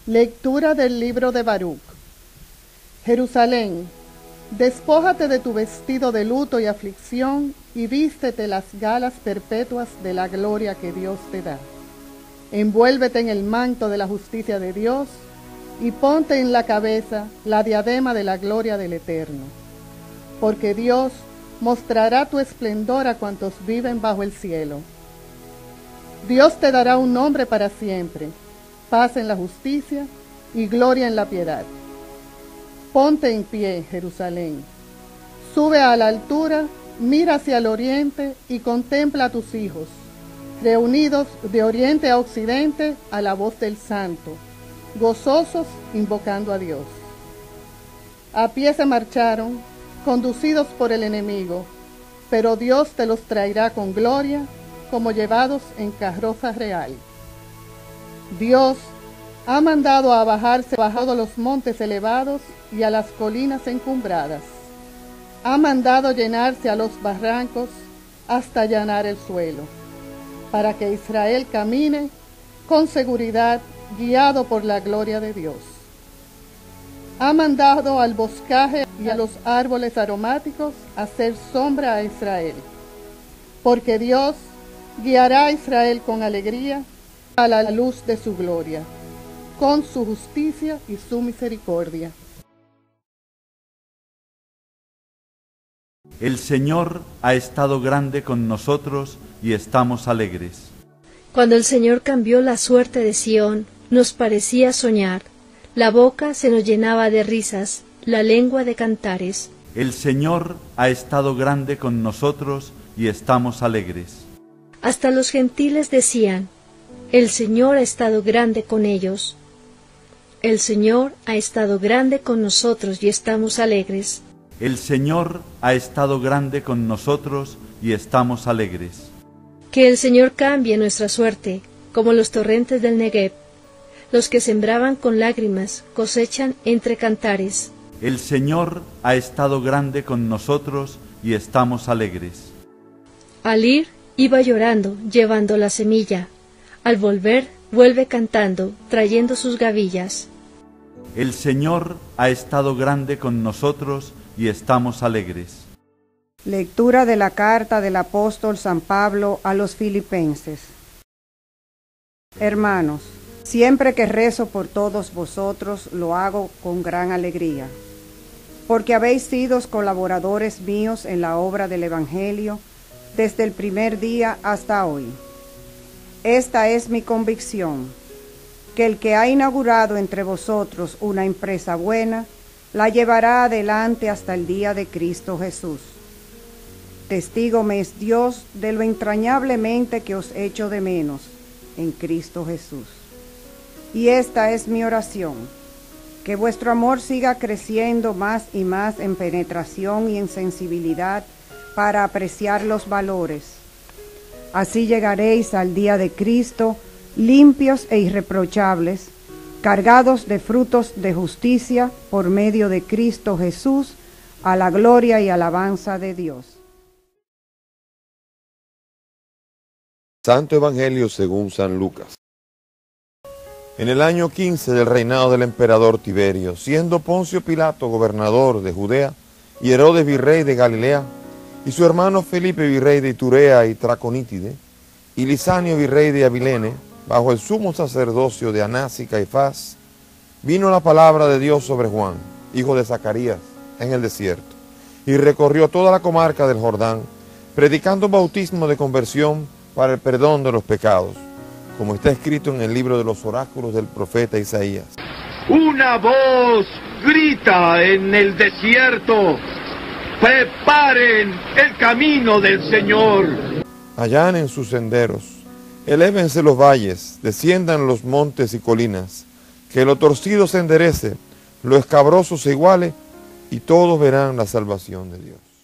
Lectura del libro de Baruc. Jerusalén, despójate de tu vestido de luto y aflicción y vístete las galas perpetuas de la gloria que Dios te da. Envuélvete en el manto de la justicia de Dios y ponte en la cabeza la diadema de la gloria del Eterno. Porque Dios mostrará tu esplendor a cuantos viven bajo el cielo. Dios te dará un nombre para siempre, paz en la justicia y gloria en la piedad. Ponte en pie, Jerusalén. Sube a la altura, mira hacia el oriente y contempla a tus hijos, reunidos de oriente a occidente a la voz del Santo, gozosos invocando a Dios. A pie se marcharon, conducidos por el enemigo, pero Dios te los traerá con gloria, como llevados en carroza real. Dios ha mandado a bajarse bajado los montes elevados y a las colinas encumbradas. Ha mandado llenarse a los barrancos hasta allanar el suelo, para que Israel camine con seguridad, guiado por la gloria de Dios. Ha mandado al boscaje y a los árboles aromáticos hacer sombra a Israel, porque Dios guiará a Israel con alegría a la luz de su gloria, con su justicia y su misericordia. El Señor ha estado grande con nosotros y estamos alegres. Cuando el Señor cambió la suerte de Sión, nos parecía soñar. La boca se nos llenaba de risas, la lengua de cantares. El Señor ha estado grande con nosotros y estamos alegres. Hasta los gentiles decían: el Señor ha estado grande con ellos. El Señor ha estado grande con nosotros y estamos alegres. El Señor ha estado grande con nosotros y estamos alegres. Que el Señor cambie nuestra suerte, como los torrentes del Negev. Los que sembraban con lágrimas cosechan entre cantares. El Señor ha estado grande con nosotros y estamos alegres. Al ir, iba llorando, llevando la semilla. Al volver, vuelve cantando, trayendo sus gavillas. El Señor ha estado grande con nosotros y estamos alegres. Lectura de la carta del apóstol San Pablo a los Filipenses. Hermanos, siempre que rezo por todos vosotros, lo hago con gran alegría, porque habéis sido colaboradores míos en la obra del Evangelio desde el primer día hasta hoy. Esta es mi convicción, que el que ha inaugurado entre vosotros una empresa buena, la llevará adelante hasta el día de Cristo Jesús. Testigo me es Dios de lo entrañablemente que os echo de menos en Cristo Jesús. Y esta es mi oración, que vuestro amor siga creciendo más y más en penetración y en sensibilidad para apreciar los valores. Así llegaréis al día de Cristo limpios e irreprochables, cargados de frutos de justicia por medio de Cristo Jesús, a la gloria y alabanza de Dios. Santo Evangelio según San Lucas. En el año 15 del reinado del emperador Tiberio, siendo Poncio Pilato gobernador de Judea, y Herodes virrey de Galilea, y su hermano Felipe virrey de Iturea y Traconítide, y Lisanio virrey de Abilene, bajo el sumo sacerdocio de Anás y Caifás, vino la palabra de Dios sobre Juan, hijo de Zacarías, en el desierto, y recorrió toda la comarca del Jordán, predicando bautismo de conversión para el perdón de los pecados, como está escrito en el libro de los oráculos del profeta Isaías. Una voz grita en el desierto: preparen el camino del Señor. Allanen sus senderos, elévense los valles, desciendan los montes y colinas, que lo torcido se enderece, lo escabroso se iguale, y todos verán la salvación de Dios.